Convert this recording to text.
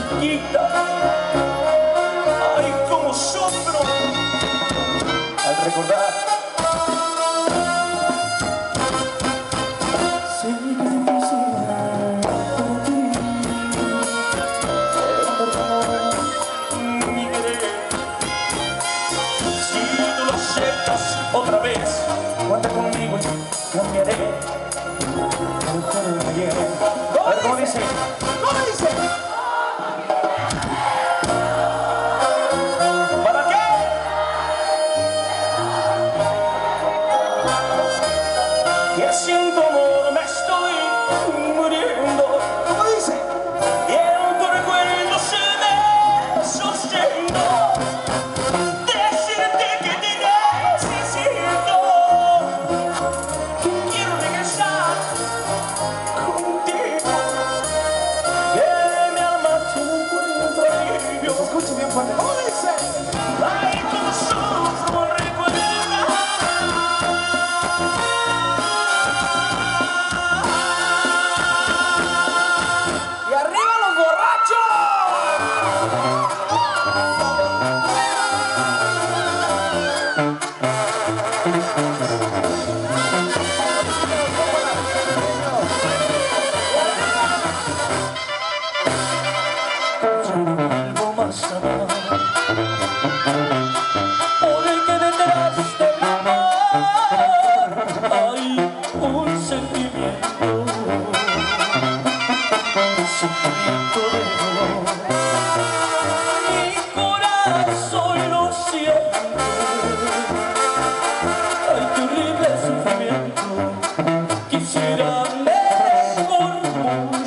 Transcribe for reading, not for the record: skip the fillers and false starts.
chiquita. Ay, cómo sufro al recordar. Sé que es difícil para ti perdonar mi querer. Si tú lo aceptas otra vez, cuenta conmigo y cambiaré. A ver, ¿cómo dice? ¿Cómo dice? ¿Para qué? Que siento amor, me estoy muriendo. ¿Cómo dice? Y en tu recuerdo se me sostendo. Decirte que te necesito, que quiero regresar contigo, que mi alma te encuentra alivio. Escuche bien fuerte. ¿Cómo dice? Ay, cómo sufro al recordar. ¡Y arriba los borrachos! Algo más amar, porque detrás del amor hay un sentimiento, de dolor. Mi corazón lo siente. Ay, qué horrible sufrimiento. Quisiera mejor morir.